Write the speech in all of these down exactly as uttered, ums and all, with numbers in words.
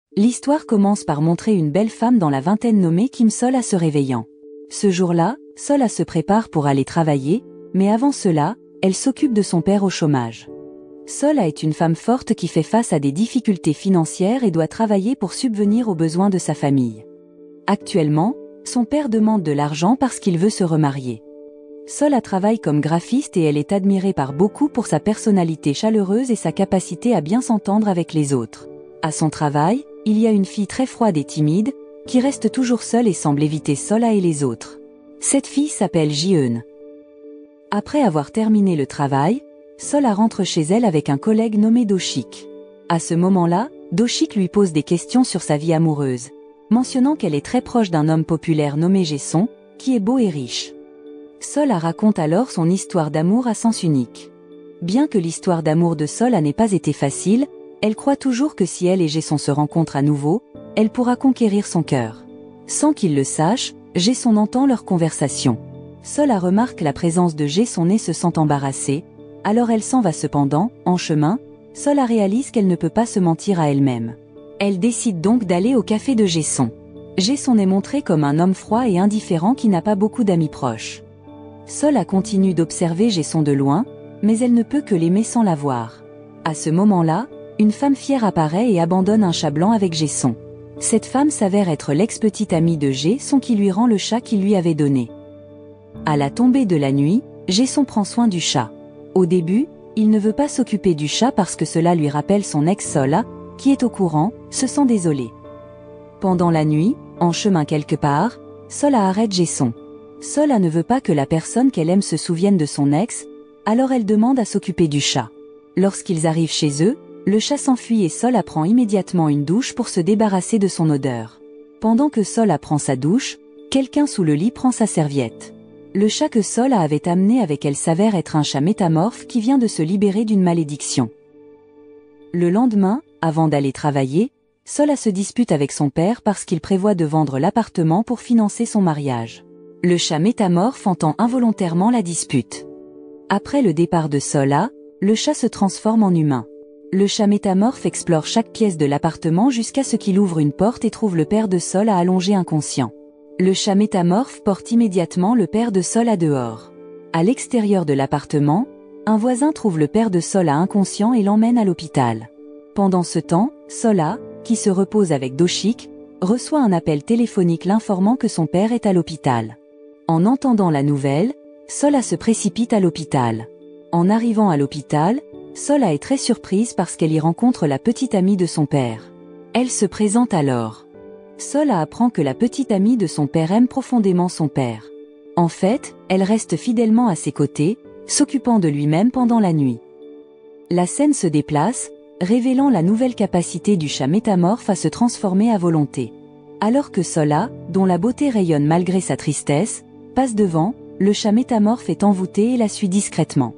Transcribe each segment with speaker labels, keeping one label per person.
Speaker 1: L'histoire commence par montrer une belle femme dans la vingtaine nommée Kim Sola se réveillant. Ce jour-là, Sola se prépare pour aller travailler, mais avant cela, elle s'occupe de son père au chômage. Sola est une femme forte qui fait face à des difficultés financières et doit travailler pour subvenir aux besoins de sa famille. Actuellement, son père demande de l'argent parce qu'il veut se remarier. Sola travaille comme graphiste et elle est admirée par beaucoup pour sa personnalité chaleureuse et sa capacité à bien s'entendre avec les autres. À son travail, il y a une fille très froide et timide, qui reste toujours seule et semble éviter Sola et les autres. Cette fille s'appelle Ji-eun. Après avoir terminé le travail, Sola rentre chez elle avec un collègue nommé Do-shik. À ce moment-là, Do-shik lui pose des questions sur sa vie amoureuse, mentionnant qu'elle est très proche d'un homme populaire nommé Jae-sung, qui est beau et riche. Sola raconte alors son histoire d'amour à sens unique. Bien que l'histoire d'amour de Sola n'ait pas été facile, elle croit toujours que si elle et Jae-sung se rencontrent à nouveau, elle pourra conquérir son cœur. Sans qu'il le sache, Jae-sung entend leur conversation. Sola remarque la présence de Jae-sung et se sent embarrassée, alors elle s'en va cependant. En chemin, Sola réalise qu'elle ne peut pas se mentir à elle-même. Elle décide donc d'aller au café de Jae-sung. Jae-sung est montré comme un homme froid et indifférent qui n'a pas beaucoup d'amis proches. Sola continue d'observer Jae-sung de loin, mais elle ne peut que l'aimer sans la voir. À ce moment-là, une femme fière apparaît et abandonne un chat blanc avec Jae-sung. Cette femme s'avère être l'ex-petite amie de Jae-sung qui lui rend le chat qu'il lui avait donné. À la tombée de la nuit, Jae-sung prend soin du chat. Au début, il ne veut pas s'occuper du chat parce que cela lui rappelle son ex Sola, qui est au courant, se sent désolé. Pendant la nuit, en chemin quelque part, Sola arrête Jae-sung. Sola ne veut pas que la personne qu'elle aime se souvienne de son ex, alors elle demande à s'occuper du chat. Lorsqu'ils arrivent chez eux, le chat s'enfuit et Sola prend immédiatement une douche pour se débarrasser de son odeur. Pendant que Sola prend sa douche, quelqu'un sous le lit prend sa serviette. Le chat que Sola avait amené avec elle s'avère être un chat métamorphe qui vient de se libérer d'une malédiction. Le lendemain, avant d'aller travailler, Sola se dispute avec son père parce qu'il prévoit de vendre l'appartement pour financer son mariage. Le chat métamorphe entend involontairement la dispute. Après le départ de Sola, le chat se transforme en humain. Le chat métamorphe explore chaque pièce de l'appartement jusqu'à ce qu'il ouvre une porte et trouve le père de Sola allongé inconscient. Le chat métamorphe porte immédiatement le père de Sola dehors. À l'extérieur de l'appartement, un voisin trouve le père de Sola inconscient et l'emmène à l'hôpital. Pendant ce temps, Sola, qui se repose avec Do-shik, reçoit un appel téléphonique l'informant que son père est à l'hôpital. En entendant la nouvelle, Sola se précipite à l'hôpital. En arrivant à l'hôpital, Sola est très surprise parce qu'elle y rencontre la petite amie de son père. Elle se présente alors. Sola apprend que la petite amie de son père aime profondément son père. En fait, elle reste fidèlement à ses côtés, s'occupant de lui-même pendant la nuit. La scène se déplace, révélant la nouvelle capacité du chat métamorphe à se transformer à volonté. Alors que Sola, dont la beauté rayonne malgré sa tristesse, passe devant, le chat métamorphe est envoûté et la suit discrètement.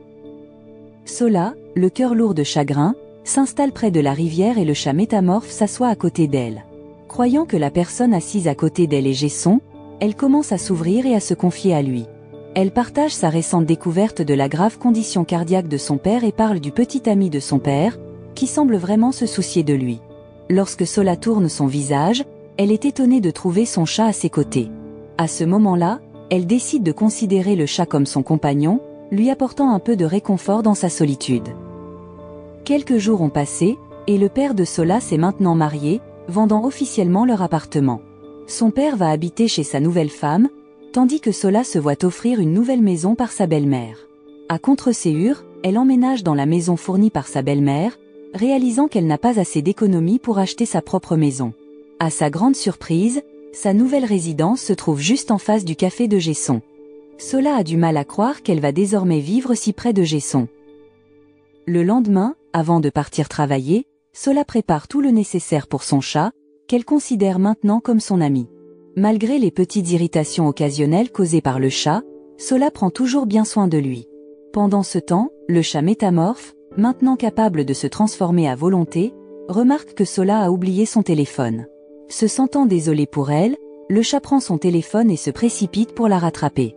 Speaker 1: Sola, le cœur lourd de chagrin, s'installe près de la rivière et le chat métamorphe s'assoit à côté d'elle. Croyant que la personne assise à côté d'elle est Jae-sung, elle commence à s'ouvrir et à se confier à lui. Elle partage sa récente découverte de la grave condition cardiaque de son père et parle du petit ami de son père, qui semble vraiment se soucier de lui. Lorsque Sola tourne son visage, elle est étonnée de trouver son chat à ses côtés. À ce moment-là, elle décide de considérer le chat comme son compagnon, lui apportant un peu de réconfort dans sa solitude. Quelques jours ont passé, et le père de Sola s'est maintenant marié, vendant officiellement leur appartement. Son père va habiter chez sa nouvelle femme, tandis que Sola se voit offrir une nouvelle maison par sa belle-mère. À contre-ségur, elle emménage dans la maison fournie par sa belle-mère, réalisant qu'elle n'a pas assez d'économies pour acheter sa propre maison. À sa grande surprise, sa nouvelle résidence se trouve juste en face du café de Jae-sung. Sola a du mal à croire qu'elle va désormais vivre si près de Jae-sung. Le lendemain, avant de partir travailler, Sola prépare tout le nécessaire pour son chat, qu'elle considère maintenant comme son ami. Malgré les petites irritations occasionnelles causées par le chat, Sola prend toujours bien soin de lui. Pendant ce temps, le chat métamorphe, maintenant capable de se transformer à volonté, remarque que Sola a oublié son téléphone. Se sentant désolé pour elle, le chat prend son téléphone et se précipite pour la rattraper.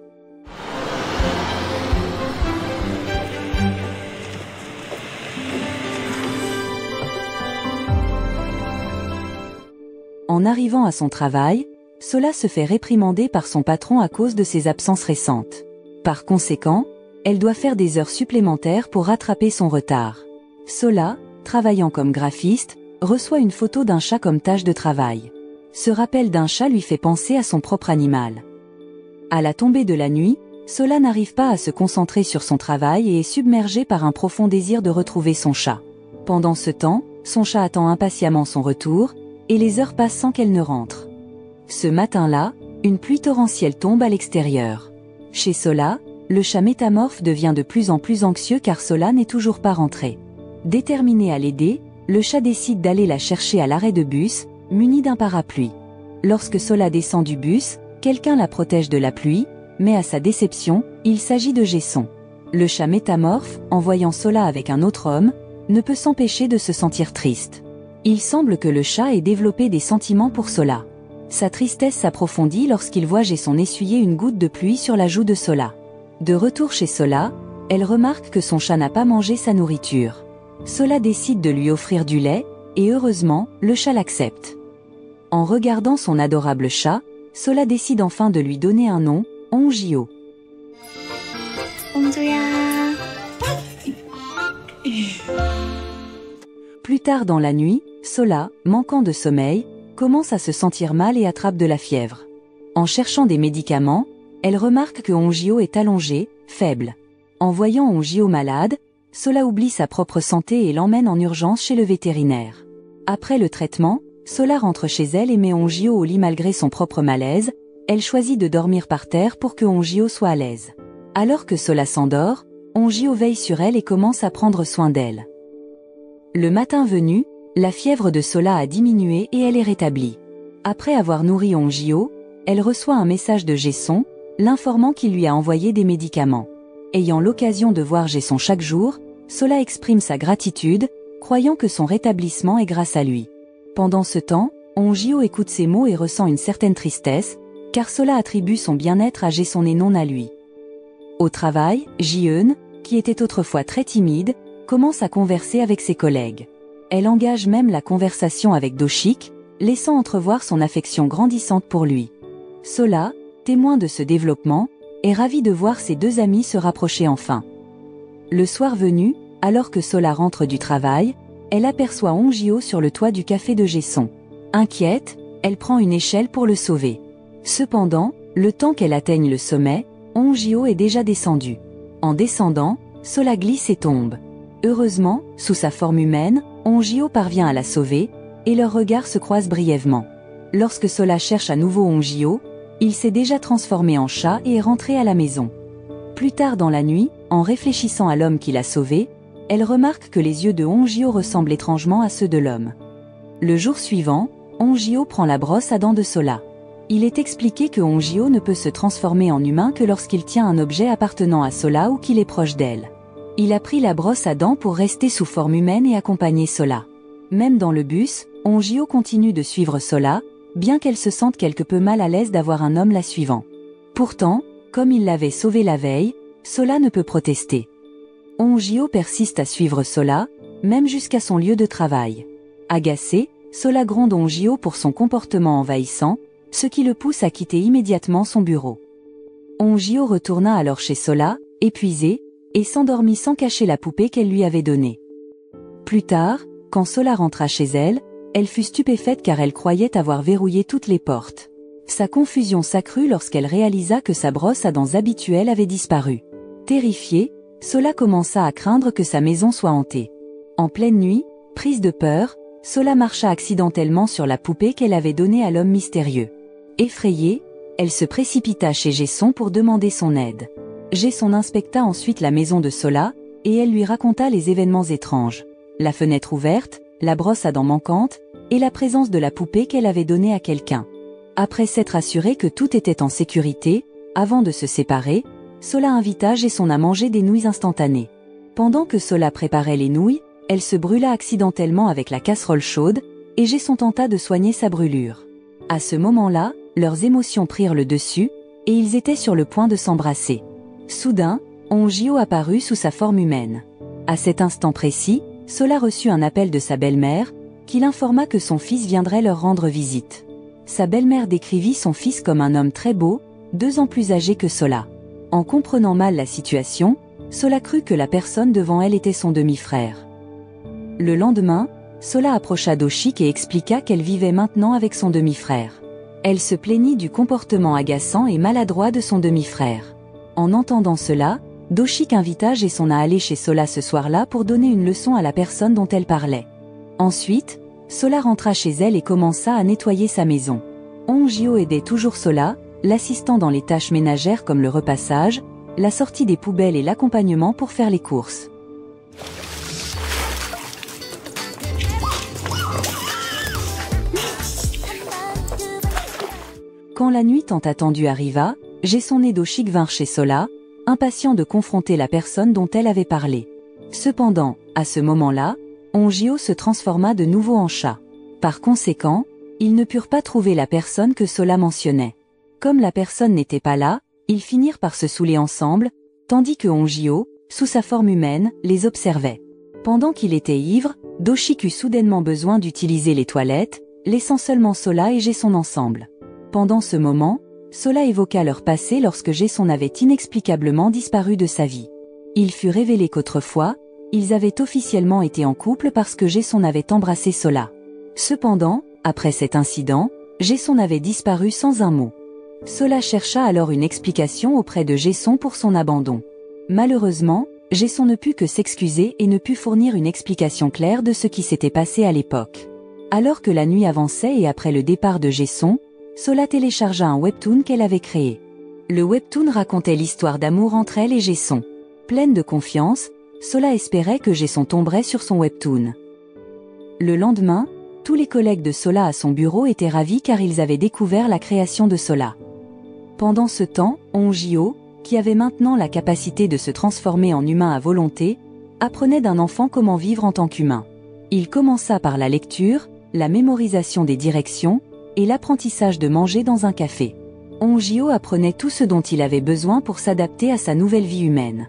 Speaker 1: En arrivant à son travail, Sola se fait réprimander par son patron à cause de ses absences récentes. Par conséquent, elle doit faire des heures supplémentaires pour rattraper son retard. Sola, travaillant comme graphiste, reçoit une photo d'un chat comme tâche de travail. Ce rappel d'un chat lui fait penser à son propre animal. À la tombée de la nuit, Sola n'arrive pas à se concentrer sur son travail et est submergée par un profond désir de retrouver son chat. Pendant ce temps, son chat attend impatiemment son retour, et les heures passent sans qu'elle ne rentre. Ce matin-là, une pluie torrentielle tombe à l'extérieur. Chez Sola, le chat métamorphe devient de plus en plus anxieux car Sola n'est toujours pas rentrée. Déterminé à l'aider, le chat décide d'aller la chercher à l'arrêt de bus, muni d'un parapluie. Lorsque Sola descend du bus, quelqu'un la protège de la pluie, mais à sa déception, il s'agit de Gesson. Le chat métamorphe, en voyant Sola avec un autre homme, ne peut s'empêcher de se sentir triste. Il semble que le chat ait développé des sentiments pour Sola. Sa tristesse s'approfondit lorsqu'il voit Gesson essuyer une goutte de pluie sur la joue de Sola. De retour chez Sola, elle remarque que son chat n'a pas mangé sa nourriture. Sola décide de lui offrir du lait, et heureusement, le chat l'accepte. En regardant son adorable chat, Sola décide enfin de lui donner un nom, Onjio. Plus tard dans la nuit, Sola, manquant de sommeil, commence à se sentir mal et attrape de la fièvre. En cherchant des médicaments, elle remarque que Onjio est allongé, faible. En voyant Onjio malade, Sola oublie sa propre santé et l'emmène en urgence chez le vétérinaire. Après le traitement, Sola rentre chez elle et met Onjio au lit malgré son propre malaise. Elle choisit de dormir par terre pour que Onjio soit à l'aise. Alors que Sola s'endort, Onjio veille sur elle et commence à prendre soin d'elle. Le matin venu, la fièvre de Sola a diminué et elle est rétablie. Après avoir nourri Onjio, elle reçoit un message de Gesson, l'informant qu'il lui a envoyé des médicaments. Ayant l'occasion de voir Gesson chaque jour, Sola exprime sa gratitude, croyant que son rétablissement est grâce à lui. Pendant ce temps, Onjio écoute ces mots et ressent une certaine tristesse, car Sola attribue son bien-être à Gesson et non à lui. Au travail, Ji-eun, qui était autrefois très timide, commence à converser avec ses collègues. Elle engage même la conversation avec Do-shik, laissant entrevoir son affection grandissante pour lui. Sola, témoin de ce développement, est ravie de voir ses deux amis se rapprocher enfin. Le soir venu, alors que Sola rentre du travail, elle aperçoit Onjio sur le toit du café de Gesson. Inquiète, elle prend une échelle pour le sauver. Cependant, le temps qu'elle atteigne le sommet, Onjio est déjà descendu. En descendant, Sola glisse et tombe. Heureusement, sous sa forme humaine, Onjio parvient à la sauver, et leurs regards se croisent brièvement. Lorsque Sola cherche à nouveau Onjio, il s'est déjà transformé en chat et est rentré à la maison. Plus tard dans la nuit, en réfléchissant à l'homme qui l'a sauvé, elle remarque que les yeux de Onjio ressemblent étrangement à ceux de l'homme. Le jour suivant, Onjio prend la brosse à dents de Sola. Il est expliqué que Onjio ne peut se transformer en humain que lorsqu'il tient un objet appartenant à Sola ou qu'il est proche d'elle. Il a pris la brosse à dents pour rester sous forme humaine et accompagner Sola. Même dans le bus, Onjio continue de suivre Sola, bien qu'elle se sente quelque peu mal à l'aise d'avoir un homme la suivant. Pourtant, comme il l'avait sauvée la veille, Sola ne peut protester. Onjio persiste à suivre Sola, même jusqu'à son lieu de travail. Agacée, Sola gronde Onjio pour son comportement envahissant, ce qui le pousse à quitter immédiatement son bureau. Onjio retourna alors chez Sola, épuisée, et s'endormit sans cacher la poupée qu'elle lui avait donnée. Plus tard, quand Sola rentra chez elle, elle fut stupéfaite car elle croyait avoir verrouillé toutes les portes. Sa confusion s'accrut lorsqu'elle réalisa que sa brosse à dents habituelle avait disparu. Terrifiée, Sola commença à craindre que sa maison soit hantée. En pleine nuit, prise de peur, Sola marcha accidentellement sur la poupée qu'elle avait donnée à l'homme mystérieux. Effrayée, elle se précipita chez Gesson pour demander son aide. Gesson inspecta ensuite la maison de Sola, et elle lui raconta les événements étranges. La fenêtre ouverte, la brosse à dents manquante, et la présence de la poupée qu'elle avait donnée à quelqu'un. Après s'être assurée que tout était en sécurité, avant de se séparer, Sola invita Gesson à manger des nouilles instantanées. Pendant que Sola préparait les nouilles, elle se brûla accidentellement avec la casserole chaude, et Gesson tenta de soigner sa brûlure. À ce moment-là, leurs émotions prirent le dessus, et ils étaient sur le point de s'embrasser. Soudain, Onjio apparut sous sa forme humaine. À cet instant précis, Sola reçut un appel de sa belle-mère, qu'il informa que son fils viendrait leur rendre visite. Sa belle-mère décrivit son fils comme un homme très beau, deux ans plus âgé que Sola. En comprenant mal la situation, Sola crut que la personne devant elle était son demi-frère. Le lendemain, Sola approcha Doshik et expliqua qu'elle vivait maintenant avec son demi-frère. Elle se plaignit du comportement agaçant et maladroit de son demi-frère. En entendant cela, Doshik invita Jason à aller chez Sola ce soir-là pour donner une leçon à la personne dont elle parlait. Ensuite, Sola rentra chez elle et commença à nettoyer sa maison. Hong-jio aidait toujours Sola, l'assistant dans les tâches ménagères comme le repassage, la sortie des poubelles et l'accompagnement pour faire les courses. Quand la nuit tant attendue arriva, Jason et Doshik vinrent chez Sola, impatients de confronter la personne dont elle avait parlé. Cependant, à ce moment-là, Hong-jio se transforma de nouveau en chat. Par conséquent, ils ne purent pas trouver la personne que Sola mentionnait. Comme la personne n'était pas là, ils finirent par se saouler ensemble, tandis que Hong-jio, sous sa forme humaine, les observait. Pendant qu'il était ivre, Doshik eut soudainement besoin d'utiliser les toilettes, laissant seulement Sola et Jason ensemble. Pendant ce moment, Sola évoqua leur passé lorsque Jason avait inexplicablement disparu de sa vie. Il fut révélé qu'autrefois, ils avaient officiellement été en couple parce que Jason avait embrassé Sola. Cependant, après cet incident, Jason avait disparu sans un mot. Sola chercha alors une explication auprès de Jason pour son abandon. Malheureusement, Jason ne put que s'excuser et ne put fournir une explication claire de ce qui s'était passé à l'époque. Alors que la nuit avançait et après le départ de Jason, Sola téléchargea un webtoon qu'elle avait créé. Le webtoon racontait l'histoire d'amour entre elle et Jason. Pleine de confiance, Sola espérait que Jason tomberait sur son webtoon. Le lendemain, tous les collègues de Sola à son bureau étaient ravis car ils avaient découvert la création de Sola. Pendant ce temps, Hong-jio, qui avait maintenant la capacité de se transformer en humain à volonté, apprenait d'un enfant comment vivre en tant qu'humain. Il commença par la lecture, la mémorisation des directions, et l'apprentissage de manger dans un café. Hong-jio apprenait tout ce dont il avait besoin pour s'adapter à sa nouvelle vie humaine.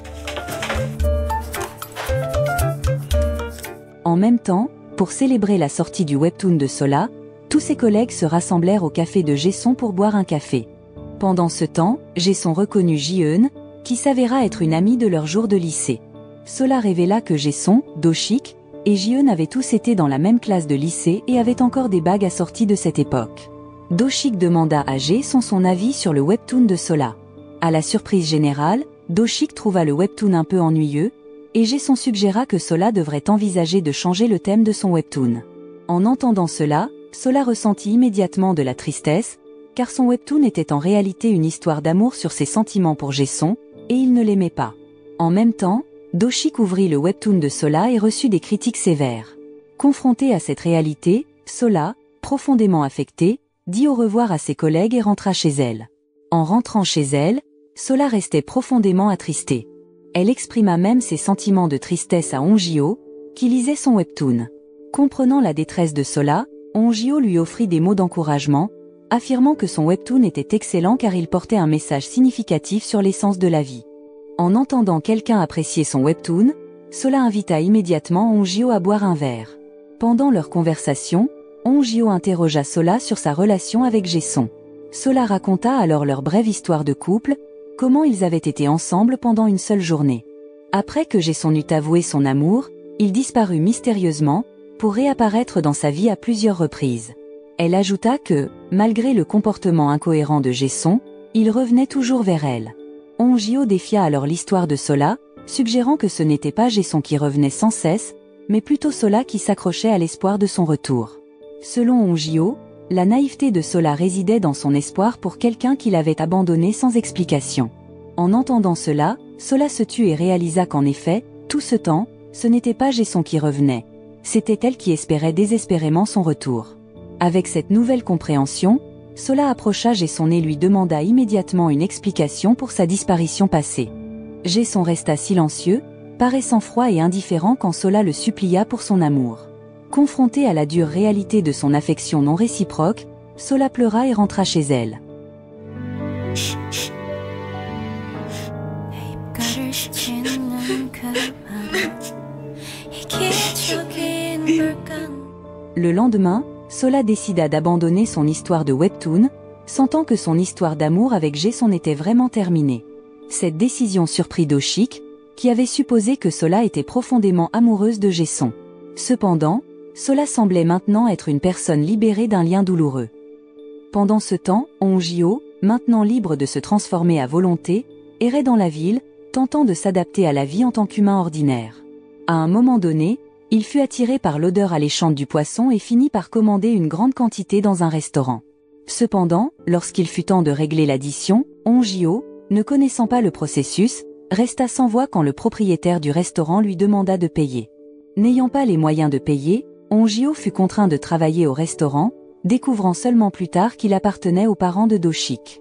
Speaker 1: En même temps, pour célébrer la sortie du webtoon de Sola, tous ses collègues se rassemblèrent au café de Jason pour boire un café. Pendant ce temps, Jason reconnut Ji-eun, qui s'avéra être une amie de leur jour de lycée. Sola révéla que Jason, Doshik, et Ji-eun avaient tous été dans la même classe de lycée et avaient encore des bagues assorties de cette époque. Doshik demanda à Jason son avis sur le webtoon de Sola. À la surprise générale, Doshik trouva le webtoon un peu ennuyeux, et Jason suggéra que Sola devrait envisager de changer le thème de son webtoon. En entendant cela, Sola ressentit immédiatement de la tristesse, car son webtoon était en réalité une histoire d'amour sur ses sentiments pour Jason, et il ne l'aimait pas. En même temps, Doshik ouvrit le webtoon de Sola et reçut des critiques sévères. Confronté à cette réalité, Sola, profondément affectée, dit au revoir à ses collègues et rentra chez elle. En rentrant chez elle, Sola restait profondément attristée. Elle exprima même ses sentiments de tristesse à Hong-jio, qui lisait son webtoon. Comprenant la détresse de Sola, Hong-jio lui offrit des mots d'encouragement, affirmant que son webtoon était excellent car il portait un message significatif sur l'essence de la vie. En entendant quelqu'un apprécier son webtoon, Sola invita immédiatement Hong-jio à boire un verre. Pendant leur conversation, Hong-jio interrogea Sola sur sa relation avec Jason. Sola raconta alors leur brève histoire de couple, comment ils avaient été ensemble pendant une seule journée. Après que Jason eut avoué son amour, il disparut mystérieusement, pour réapparaître dans sa vie à plusieurs reprises. Elle ajouta que, malgré le comportement incohérent de Jason, il revenait toujours vers elle. Hong-jio défia alors l'histoire de Sola, suggérant que ce n'était pas Jason qui revenait sans cesse, mais plutôt Sola qui s'accrochait à l'espoir de son retour. Selon Hong-jio, la naïveté de Sola résidait dans son espoir pour quelqu'un qui l'avait abandonné sans explication. En entendant cela, Sola se tut et réalisa qu'en effet, tout ce temps, ce n'était pas Jason qui revenait. C'était elle qui espérait désespérément son retour. Avec cette nouvelle compréhension, Sola approcha Jason et lui demanda immédiatement une explication pour sa disparition passée. Jason resta silencieux, paraissant froid et indifférent quand Sola le supplia pour son amour. Confronté à la dure réalité de son affection non réciproque, Sola pleura et rentra chez elle. Le lendemain, Sola décida d'abandonner son histoire de webtoon, sentant que son histoire d'amour avec Jason était vraiment terminée. Cette décision surprit Doshik, qui avait supposé que Sola était profondément amoureuse de Jason. Cependant, Sola semblait maintenant être une personne libérée d'un lien douloureux. Pendant ce temps, Hongyo, maintenant libre de se transformer à volonté, errait dans la ville, tentant de s'adapter à la vie en tant qu'humain ordinaire. À un moment donné, il fut attiré par l'odeur alléchante du poisson et finit par commander une grande quantité dans un restaurant. Cependant, lorsqu'il fut temps de régler l'addition, Hongyo, ne connaissant pas le processus, resta sans voix quand le propriétaire du restaurant lui demanda de payer. N'ayant pas les moyens de payer, Hongyo fut contraint de travailler au restaurant, découvrant seulement plus tard qu'il appartenait aux parents de Doshik.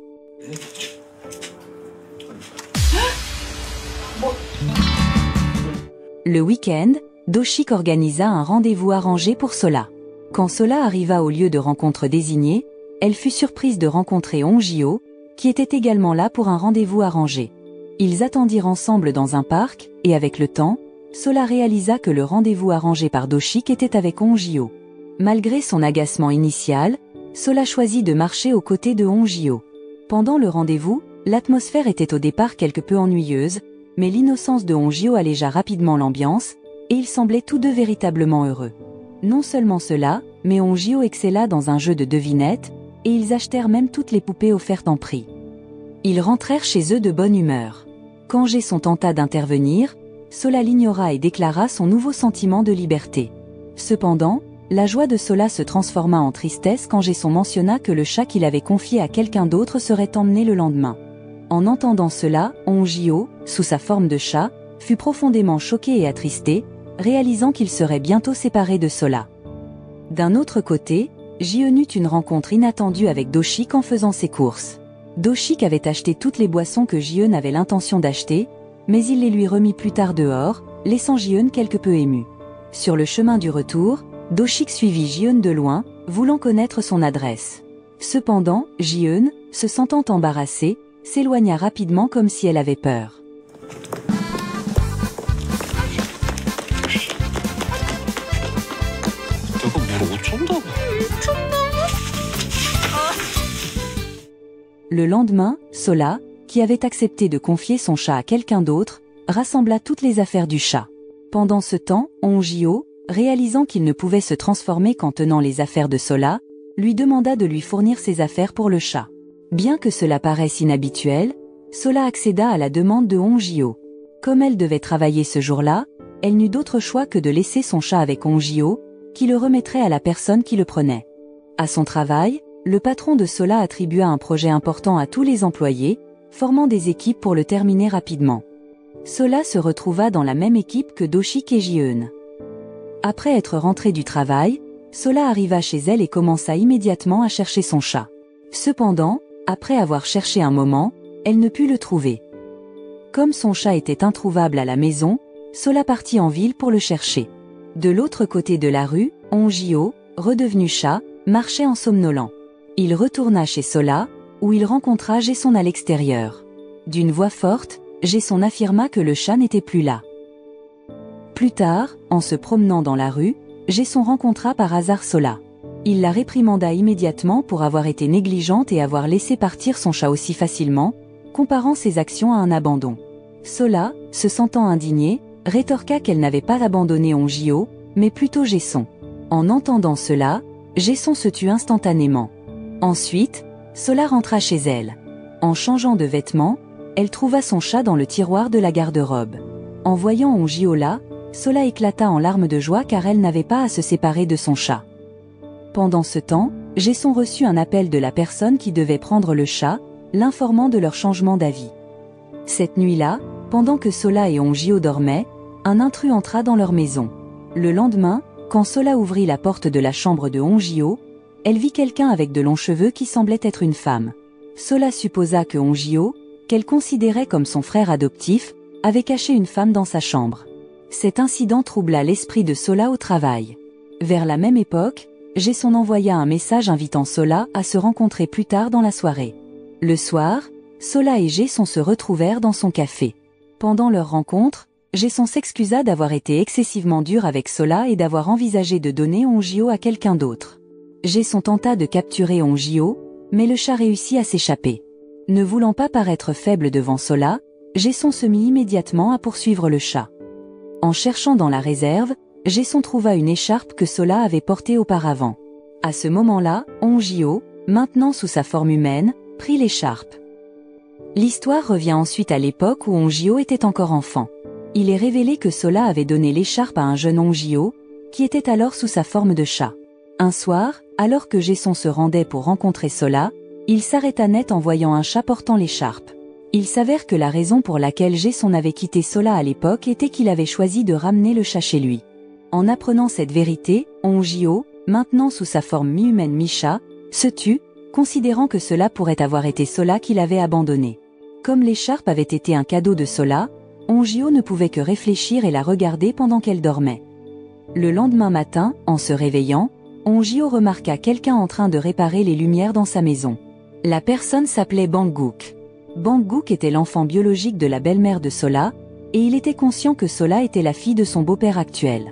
Speaker 1: Le week-end, Doshik organisa un rendez-vous arrangé pour Sola. Quand Sola arriva au lieu de rencontre désigné, elle fut surprise de rencontrer Hongyo, qui était également là pour un rendez-vous arrangé. Ils attendirent ensemble dans un parc, et avec le temps, Sola réalisa que le rendez-vous arrangé par Doshik était avec Hongyo. Malgré son agacement initial, Sola choisit de marcher aux côtés de Hongyo. Pendant le rendez-vous, l'atmosphère était au départ quelque peu ennuyeuse, mais l'innocence de Hongyo allégea rapidement l'ambiance, et ils semblaient tous deux véritablement heureux. Non seulement cela, mais Hongyo excella dans un jeu de devinettes, et ils achetèrent même toutes les poupées offertes en prix. Ils rentrèrent chez eux de bonne humeur. Quand Jason tenta d'intervenir, Sola l'ignora et déclara son nouveau sentiment de liberté. Cependant, la joie de Sola se transforma en tristesse quand Jason mentionna que le chat qu'il avait confié à quelqu'un d'autre serait emmené le lendemain. En entendant cela, Hongyo, sous sa forme de chat, fut profondément choqué et attristé, réalisant qu'il serait bientôt séparé de Sola. D'un autre côté, Jion eut une rencontre inattendue avec Doshik en faisant ses courses. Doshik avait acheté toutes les boissons que Jion avait l'intention d'acheter, mais il les lui remit plus tard dehors, laissant Jion quelque peu ému. Sur le chemin du retour, Doshik suivit Jion de loin, voulant connaître son adresse. Cependant, Jion, se sentant embarrassée, s'éloigna rapidement comme si elle avait peur. Le lendemain, Sola, qui avait accepté de confier son chat à quelqu'un d'autre, rassembla toutes les affaires du chat. Pendant ce temps, Hongyo, réalisant qu'il ne pouvait se transformer qu'en tenant les affaires de Sola, lui demanda de lui fournir ses affaires pour le chat. Bien que cela paraisse inhabituel, Sola accéda à la demande de Hongyo. Comme elle devait travailler ce jour-là, elle n'eut d'autre choix que de laisser son chat avec Hongyo, qui le remettrait à la personne qui le prenait. À son travail, le patron de Sola attribua un projet important à tous les employés, formant des équipes pour le terminer rapidement. Sola se retrouva dans la même équipe que Doshik et Jion. Après être rentrée du travail, Sola arriva chez elle et commença immédiatement à chercher son chat. Cependant, après avoir cherché un moment, elle ne put le trouver. Comme son chat était introuvable à la maison, Sola partit en ville pour le chercher. De l'autre côté de la rue, Hongyo, redevenu chat, marchait en somnolant. Il retourna chez Sola, où il rencontra Jason à l'extérieur. D'une voix forte, Jason affirma que le chat n'était plus là. Plus tard, en se promenant dans la rue, Jason rencontra par hasard Sola. Il la réprimanda immédiatement pour avoir été négligente et avoir laissé partir son chat aussi facilement, comparant ses actions à un abandon. Sola, se sentant indignée, rétorqua qu'elle n'avait pas abandonné Hongyo, mais plutôt Jason. En entendant cela, Jason se tut instantanément. Ensuite, Sola rentra chez elle. En changeant de vêtements, elle trouva son chat dans le tiroir de la garde-robe. En voyant Hongyo là, Sola éclata en larmes de joie car elle n'avait pas à se séparer de son chat. Pendant ce temps, Jason reçut un appel de la personne qui devait prendre le chat, l'informant de leur changement d'avis. Cette nuit-là, pendant que Sola et Hongyo dormaient, un intrus entra dans leur maison. Le lendemain, quand Sola ouvrit la porte de la chambre de Hongyo, elle vit quelqu'un avec de longs cheveux qui semblait être une femme. Sola supposa que Hongyo, qu'elle considérait comme son frère adoptif, avait caché une femme dans sa chambre. Cet incident troubla l'esprit de Sola au travail. Vers la même époque, Jason envoya un message invitant Sola à se rencontrer plus tard dans la soirée. Le soir, Sola et Jason se retrouvèrent dans son café. Pendant leur rencontre, Jason s'excusa d'avoir été excessivement dur avec Sola et d'avoir envisagé de donner Onjio à quelqu'un d'autre. Jason tenta de capturer Onjio, mais le chat réussit à s'échapper. Ne voulant pas paraître faible devant Sola, Jason se mit immédiatement à poursuivre le chat. En cherchant dans la réserve, Jason trouva une écharpe que Sola avait portée auparavant. À ce moment-là, Onjio, maintenant sous sa forme humaine, prit l'écharpe. L'histoire revient ensuite à l'époque où Onjio était encore enfant. Il est révélé que Sola avait donné l'écharpe à un jeune Onjio, qui était alors sous sa forme de chat. Un soir, alors que Jason se rendait pour rencontrer Sola, il s'arrêta net en voyant un chat portant l'écharpe. Il s'avère que la raison pour laquelle Jason avait quitté Sola à l'époque était qu'il avait choisi de ramener le chat chez lui. En apprenant cette vérité, Onjio, maintenant sous sa forme mi-humaine mi-chat, se tut, considérant que cela pourrait avoir été Sola qui l'avait abandonné. Comme l'écharpe avait été un cadeau de Sola, Onjio ne pouvait que réfléchir et la regarder pendant qu'elle dormait. Le lendemain matin, en se réveillant, Onjio remarqua quelqu'un en train de réparer les lumières dans sa maison. La personne s'appelait Banggook. Banggook était l'enfant biologique de la belle-mère de Sola, et il était conscient que Sola était la fille de son beau-père actuel.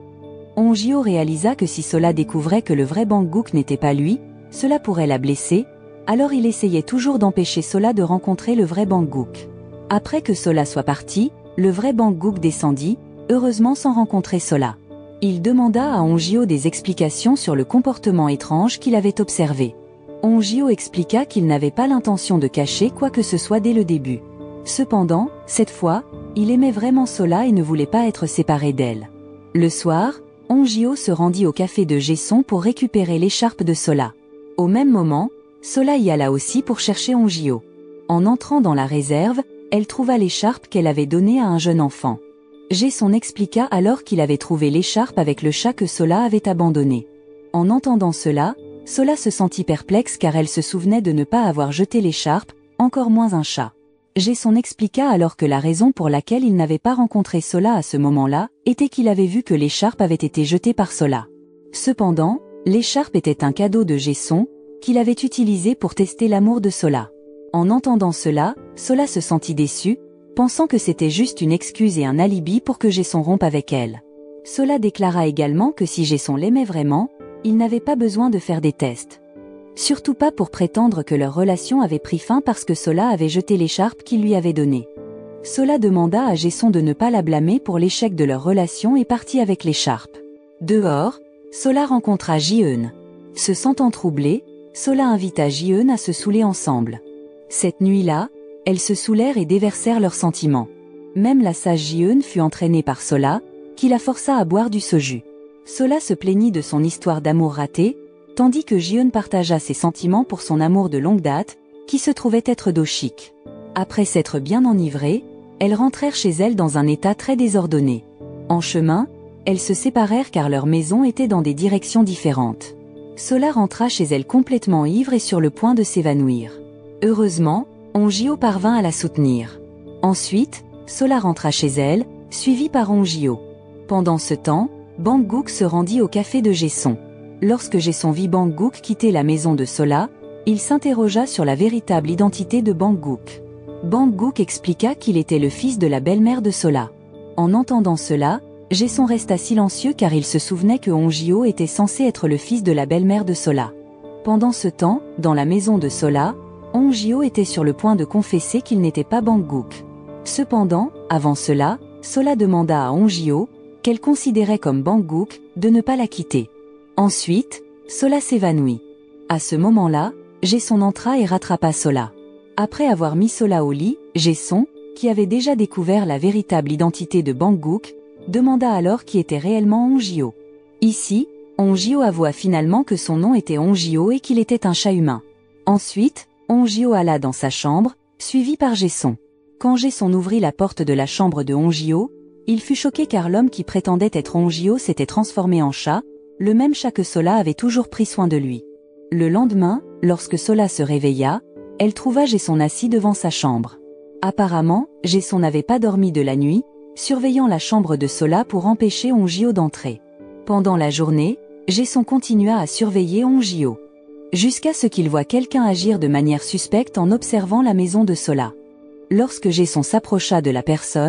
Speaker 1: Onjio réalisa que si Sola découvrait que le vrai Banggook n'était pas lui, cela pourrait la blesser, alors il essayait toujours d'empêcher Sola de rencontrer le vrai Banggook. Après que Sola soit parti, le vrai Banggook descendit, heureusement sans rencontrer Sola. Il demanda à Onjio des explications sur le comportement étrange qu'il avait observé. Onjio expliqua qu'il n'avait pas l'intention de cacher quoi que ce soit dès le début. Cependant, cette fois, il aimait vraiment Sola et ne voulait pas être séparé d'elle. Le soir, Onjio se rendit au café de Jason pour récupérer l'écharpe de Sola. Au même moment, Sola y alla aussi pour chercher Onjio. En entrant dans la réserve, elle trouva l'écharpe qu'elle avait donnée à un jeune enfant. Jason expliqua alors qu'il avait trouvé l'écharpe avec le chat que Sola avait abandonné. En entendant cela, Sola se sentit perplexe car elle se souvenait de ne pas avoir jeté l'écharpe, encore moins un chat. Jason expliqua alors que la raison pour laquelle il n'avait pas rencontré Sola à ce moment-là, était qu'il avait vu que l'écharpe avait été jetée par Sola. Cependant, l'écharpe était un cadeau de Jason, qu'il avait utilisé pour tester l'amour de Sola. En entendant cela, Sola se sentit déçue, pensant que c'était juste une excuse et un alibi pour que Jason rompe avec elle. Sola déclara également que si Jason l'aimait vraiment, il n'avait pas besoin de faire des tests. Surtout pas pour prétendre que leur relation avait pris fin parce que Sola avait jeté l'écharpe qu'il lui avait donnée. Sola demanda à Jason de ne pas la blâmer pour l'échec de leur relation et partit avec l'écharpe. Dehors, Sola rencontra Ji-eun. Se sentant troublée, Sola invita Ji-eun à se saouler ensemble. Cette nuit-là, elles se saoulèrent et déversèrent leurs sentiments. Même la sage Ji-eun fut entraînée par Sola, qui la força à boire du soju. Sola se plaignit de son histoire d'amour ratée, tandis que Ji-eun partagea ses sentiments pour son amour de longue date, qui se trouvait être Do-shik. Après s'être bien enivrées, elles rentrèrent chez elles dans un état très désordonné. En chemin, elles se séparèrent car leurs maisons étaient dans des directions différentes. Sola rentra chez elle complètement ivre et sur le point de s'évanouir. Heureusement, Onjio parvint à la soutenir. Ensuite, Sola rentra chez elle, suivie par Onjio. Pendant ce temps, Banggook se rendit au café de Jason. Lorsque Jason vit Banggook quitter la maison de Sola, il s'interrogea sur la véritable identité de Banggook. Banggook expliqua qu'il était le fils de la belle-mère de Sola. En entendant cela, Jason resta silencieux car il se souvenait que Onjio était censé être le fils de la belle-mère de Sola. Pendant ce temps, dans la maison de Sola, Onjio était sur le point de confesser qu'il n'était pas Banggook. Cependant, avant cela, Sola demanda à Onjio, qu'elle considérait comme Banggook, de ne pas la quitter. Ensuite, Sola s'évanouit. À ce moment-là, Jason entra et rattrapa Sola. Après avoir mis Sola au lit, Jason, qui avait déjà découvert la véritable identité de Banggook, demanda alors qui était réellement Onjio. Ici, Onjio avoua finalement que son nom était Onjio et qu'il était un chat humain. Ensuite, Onjio alla dans sa chambre, suivi par Jason. Quand Jason ouvrit la porte de la chambre de Onjio, il fut choqué car l'homme qui prétendait être Onjio s'était transformé en chat, le même chat que Sola avait toujours pris soin de lui. Le lendemain, lorsque Sola se réveilla, elle trouva Jason assis devant sa chambre. Apparemment, Jason n'avait pas dormi de la nuit, surveillant la chambre de Sola pour empêcher Onjio d'entrer. Pendant la journée, Jason continua à surveiller Onjio. Jusqu'à ce qu'il voie quelqu'un agir de manière suspecte en observant la maison de Sola. Lorsque Jason s'approcha de la personne,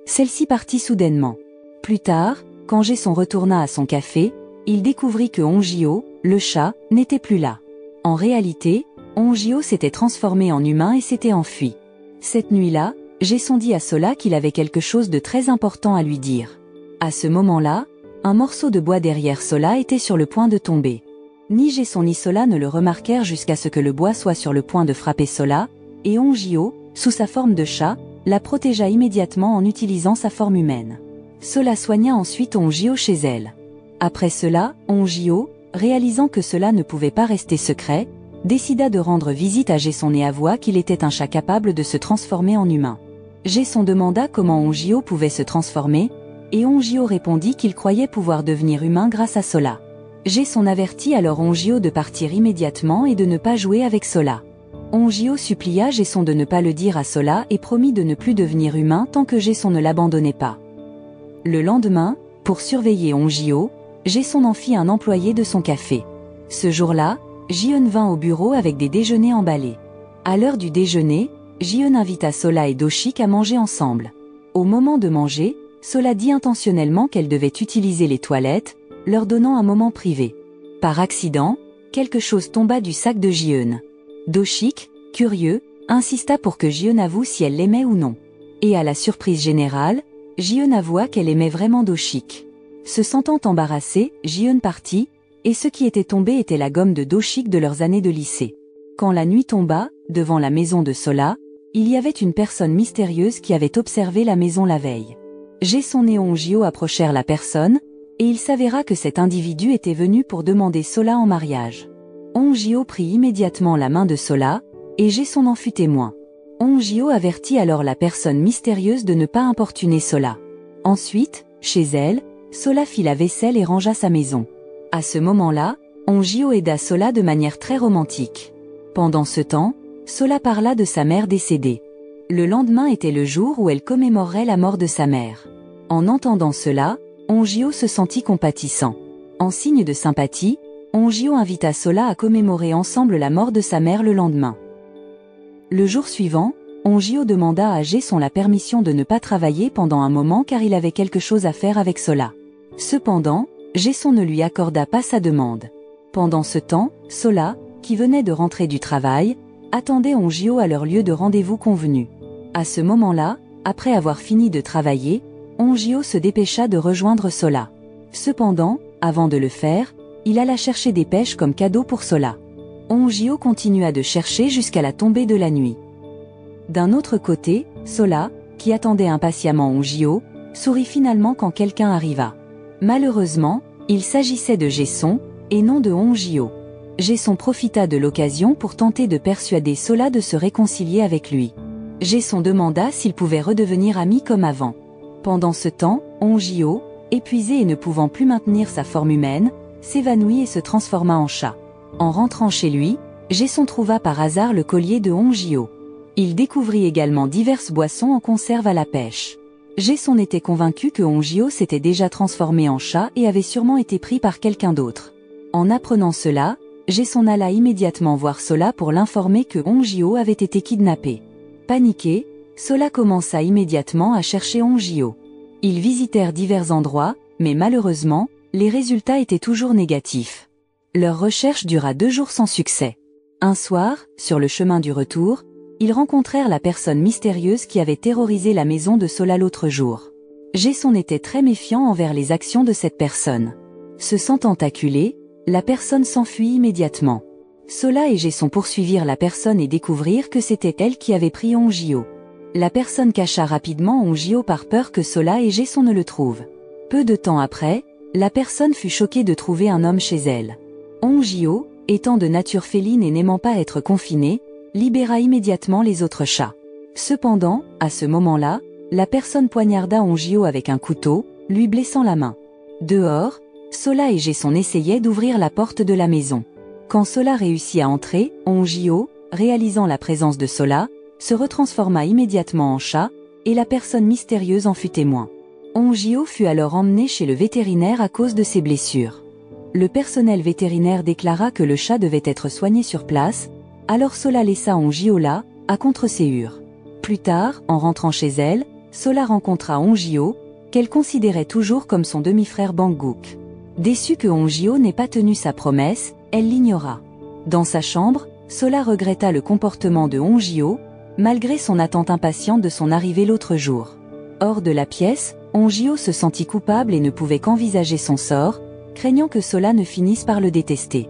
Speaker 1: Celle-ci partit soudainement. Plus tard, quand Jason retourna à son café, il découvrit que Onjio, le chat, n'était plus là. En réalité, Onjio s'était transformé en humain et s'était enfui. Cette nuit-là, Jason dit à Sola qu'il avait quelque chose de très important à lui dire. À ce moment-là, un morceau de bois derrière Sola était sur le point de tomber. Ni Jason ni Sola ne le remarquèrent jusqu'à ce que le bois soit sur le point de frapper Sola, et Onjio, sous sa forme de chat, la protégea immédiatement en utilisant sa forme humaine. Sola soigna ensuite Onjio chez elle. Après cela, Onjio, réalisant que cela ne pouvait pas rester secret, décida de rendre visite à Jason et avoua qu'il était un chat capable de se transformer en humain. Jason demanda comment Onjio pouvait se transformer, et Onjio répondit qu'il croyait pouvoir devenir humain grâce à Sola. Jason avertit alors Onjio de partir immédiatement et de ne pas jouer avec Sola. Onjio supplia Jason de ne pas le dire à Sola et promit de ne plus devenir humain tant que Jason ne l'abandonnait pas. Le lendemain, pour surveiller Onjio, Jason en fit un employé de son café. Ce jour-là, Jiun vint au bureau avec des déjeuners emballés. À l'heure du déjeuner, Jiun invita Sola et Doshik à manger ensemble. Au moment de manger, Sola dit intentionnellement qu'elle devait utiliser les toilettes, leur donnant un moment privé. Par accident, quelque chose tomba du sac de Jiun. Doshik, curieux, insista pour que Jiun avoue si elle l'aimait ou non. Et à la surprise générale, Jiun avoua qu'elle aimait vraiment Doshik. Se sentant embarrassée, Jiun partit, et ce qui était tombé était la gomme de Doshik de leurs années de lycée. Quand la nuit tomba, devant la maison de Sola, il y avait une personne mystérieuse qui avait observé la maison la veille. Jason et Onjio approchèrent la personne, et il s'avéra que cet individu était venu pour demander Sola en mariage. Onjio prit immédiatement la main de Sola, et Jason en fut témoin. Onjio avertit alors la personne mystérieuse de ne pas importuner Sola. Ensuite, chez elle, Sola fit la vaisselle et rangea sa maison. À ce moment-là, Onjio aida Sola de manière très romantique. Pendant ce temps, Sola parla de sa mère décédée. Le lendemain était le jour où elle commémorerait la mort de sa mère. En entendant cela, Onjio se sentit compatissant. En signe de sympathie, Onjio invita Sola à commémorer ensemble la mort de sa mère le lendemain. Le jour suivant, Onjio demanda à Jason la permission de ne pas travailler pendant un moment car il avait quelque chose à faire avec Sola. Cependant, Jason ne lui accorda pas sa demande. Pendant ce temps, Sola, qui venait de rentrer du travail, attendait Onjio à leur lieu de rendez-vous convenu. À ce moment-là, après avoir fini de travailler, Onjio se dépêcha de rejoindre Sola. Cependant, avant de le faire, il alla chercher des pêches comme cadeau pour Sola. Onjio continua de chercher jusqu'à la tombée de la nuit. D'un autre côté, Sola, qui attendait impatiemment Onjio, sourit finalement quand quelqu'un arriva. Malheureusement, il s'agissait de Jason, et non de Onjio. Jason profita de l'occasion pour tenter de persuader Sola de se réconcilier avec lui. Jason demanda s'ils pouvaient redevenir amis comme avant. Pendant ce temps, Onjio, épuisé et ne pouvant plus maintenir sa forme humaine, s'évanouit et se transforma en chat. En rentrant chez lui, Jason trouva par hasard le collier de Onjio. Il découvrit également diverses boissons en conserve à la pêche. Jason était convaincu que Onjio s'était déjà transformé en chat et avait sûrement été pris par quelqu'un d'autre. En apprenant cela, Jason alla immédiatement voir Sola pour l'informer que Onjio avait été kidnappé. Paniqué, Sola commença immédiatement à chercher Onjio. Ils visitèrent divers endroits, mais malheureusement, les résultats étaient toujours négatifs. Leur recherche dura deux jours sans succès. Un soir, sur le chemin du retour, ils rencontrèrent la personne mystérieuse qui avait terrorisé la maison de Sola l'autre jour. Jason était très méfiant envers les actions de cette personne. Se sentant acculé, la personne s'enfuit immédiatement. Sola et Jason poursuivirent la personne et découvrirent que c'était elle qui avait pris Onjio. La personne cacha rapidement Onjio par peur que Sola et Jason ne le trouvent. Peu de temps après, la personne fut choquée de trouver un homme chez elle. Onjio, étant de nature féline et n'aimant pas être confiné, libéra immédiatement les autres chats. Cependant, à ce moment-là, la personne poignarda Onjio avec un couteau, lui blessant la main. Dehors, Sola et Jason essayaient d'ouvrir la porte de la maison. Quand Sola réussit à entrer, Onjio, réalisant la présence de Sola, se retransforma immédiatement en chat, et la personne mystérieuse en fut témoin. Onjio fut alors emmené chez le vétérinaire à cause de ses blessures. Le personnel vétérinaire déclara que le chat devait être soigné sur place, alors Sola laissa Onjio là, à contre-séhure. Plus tard, en rentrant chez elle, Sola rencontra Hongio, qu'elle considérait toujours comme son demi-frère Banggook. Déçue que Hongio n'ait pas tenu sa promesse, elle l'ignora. Dans sa chambre, Sola regretta le comportement de Hongio, malgré son attente impatiente de son arrivée l'autre jour. Hors de la pièce, Hongio se sentit coupable et ne pouvait qu'envisager son sort, craignant que Sola ne finisse par le détester.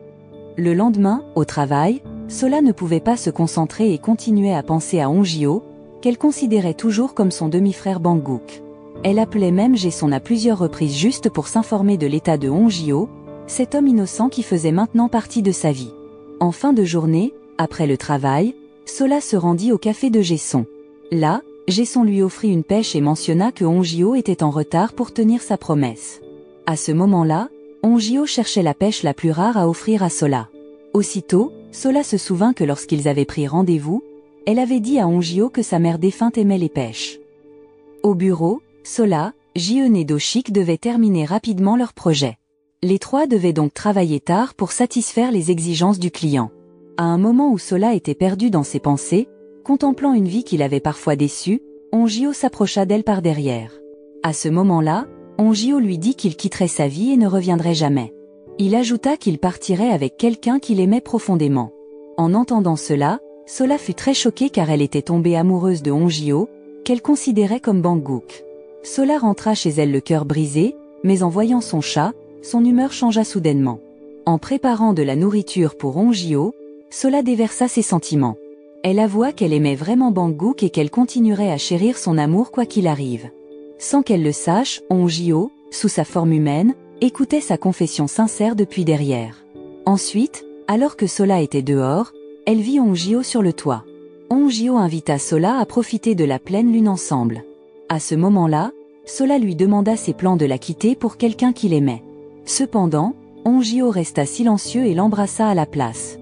Speaker 1: Le lendemain, au travail, Sola ne pouvait pas se concentrer et continuait à penser à Hongio, qu'elle considérait toujours comme son demi-frère Banggook. Elle appelait même Jason à plusieurs reprises juste pour s'informer de l'état de Hongio, cet homme innocent qui faisait maintenant partie de sa vie. En fin de journée, après le travail, Sola se rendit au café de Jason. Là, Jason lui offrit une pêche et mentionna que Hongio était en retard pour tenir sa promesse. À ce moment-là, Hongio cherchait la pêche la plus rare à offrir à Sola. Aussitôt, Sola se souvint que lorsqu'ils avaient pris rendez-vous, elle avait dit à Hongio que sa mère défunte aimait les pêches. Au bureau, Sola, Jiun et Do-shik devaient terminer rapidement leur projet. Les trois devaient donc travailler tard pour satisfaire les exigences du client. À un moment où Sola était perdu dans ses pensées, contemplant une vie qu'il avait parfois déçue, Hongio s'approcha d'elle par derrière. À ce moment-là, Hongio lui dit qu'il quitterait sa vie et ne reviendrait jamais. Il ajouta qu'il partirait avec quelqu'un qu'il aimait profondément. En entendant cela, Sola fut très choquée car elle était tombée amoureuse de Hongio, qu'elle considérait comme Banggook. Sola rentra chez elle le cœur brisé, mais en voyant son chat, son humeur changea soudainement. En préparant de la nourriture pour Hongio, Sola déversa ses sentiments. Elle avoua qu'elle aimait vraiment Banggook et qu'elle continuerait à chérir son amour quoi qu'il arrive. Sans qu'elle le sache, Hongio, sous sa forme humaine, écoutait sa confession sincère depuis derrière. Ensuite, alors que Sola était dehors, elle vit Hongio sur le toit. Hongio invita Sola à profiter de la pleine lune ensemble. À ce moment-là, Sola lui demanda ses plans de la quitter pour quelqu'un qu'il aimait. Cependant, Hongio resta silencieux et l'embrassa à la place.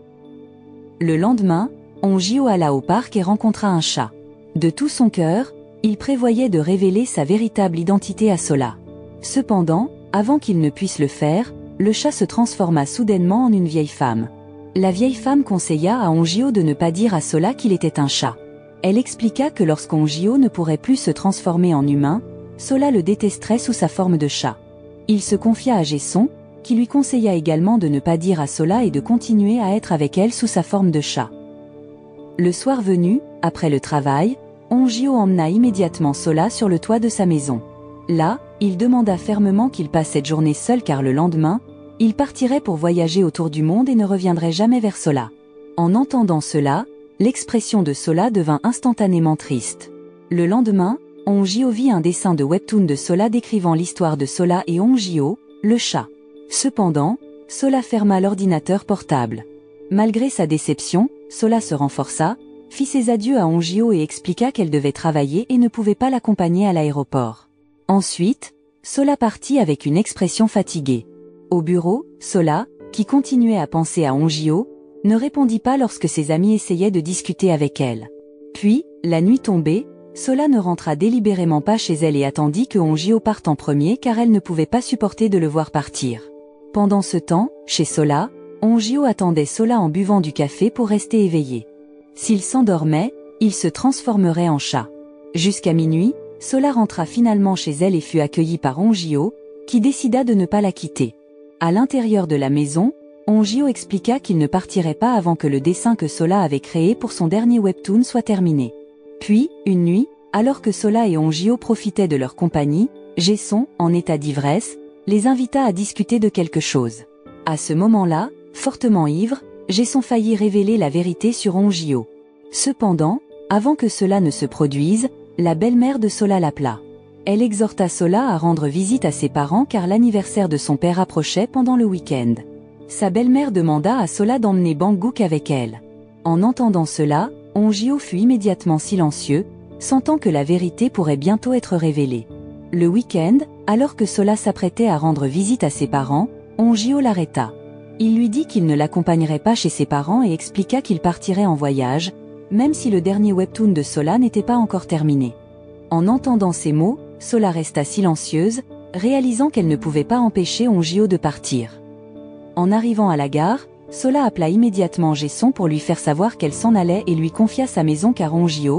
Speaker 1: Le lendemain, Hongio alla au parc et rencontra un chat. De tout son cœur, il prévoyait de révéler sa véritable identité à Sola. Cependant, avant qu'il ne puisse le faire, le chat se transforma soudainement en une vieille femme. La vieille femme conseilla à Hongio de ne pas dire à Sola qu'il était un chat. Elle expliqua que lorsqu'Hongio ne pourrait plus se transformer en humain, Sola le détesterait sous sa forme de chat. Il se confia à Jason, qui lui conseilla également de ne pas dire à Sola et de continuer à être avec elle sous sa forme de chat. Le soir venu, après le travail, Hongio emmena immédiatement Sola sur le toit de sa maison. Là, il demanda fermement qu'il passe cette journée seul car le lendemain, il partirait pour voyager autour du monde et ne reviendrait jamais vers Sola. En entendant cela, l'expression de Sola devint instantanément triste. Le lendemain, Hongio vit un dessin de webtoon de Sola décrivant l'histoire de Sola et Hongio, le chat. Cependant, Sola ferma l'ordinateur portable. Malgré sa déception, Sola se renforça, fit ses adieux à Hongio et expliqua qu'elle devait travailler et ne pouvait pas l'accompagner à l'aéroport. Ensuite, Sola partit avec une expression fatiguée. Au bureau, Sola, qui continuait à penser à Hongio, ne répondit pas lorsque ses amis essayaient de discuter avec elle. Puis, la nuit tombée, Sola ne rentra délibérément pas chez elle et attendit que Hongio parte en premier car elle ne pouvait pas supporter de le voir partir. Pendant ce temps, chez Sola, Hongio attendait Sola en buvant du café pour rester éveillé. S'il s'endormait, il se transformerait en chat. Jusqu'à minuit, Sola rentra finalement chez elle et fut accueillie par Hongio, qui décida de ne pas la quitter. À l'intérieur de la maison, Hongio expliqua qu'il ne partirait pas avant que le dessin que Sola avait créé pour son dernier webtoon soit terminé. Puis, une nuit, alors que Sola et Hongio profitaient de leur compagnie, Jason, en état d'ivresse, les invita à discuter de quelque chose. À ce moment-là, fortement ivre, Jason faillit révéler la vérité sur Hongio. Cependant, avant que cela ne se produise, la belle-mère de Sola l'appela. Elle exhorta Sola à rendre visite à ses parents car l'anniversaire de son père approchait pendant le week-end. Sa belle-mère demanda à Sola d'emmener Banggook avec elle. En entendant cela, Hongio fut immédiatement silencieux, sentant que la vérité pourrait bientôt être révélée. Le week-end, alors que Sola s'apprêtait à rendre visite à ses parents, Hongio l'arrêta. Il lui dit qu'il ne l'accompagnerait pas chez ses parents et expliqua qu'il partirait en voyage, même si le dernier webtoon de Sola n'était pas encore terminé. En entendant ces mots, Sola resta silencieuse, réalisant qu'elle ne pouvait pas empêcher Hongio de partir. En arrivant à la gare, Sola appela immédiatement Jason pour lui faire savoir qu'elle s'en allait et lui confia sa maison car Hongio,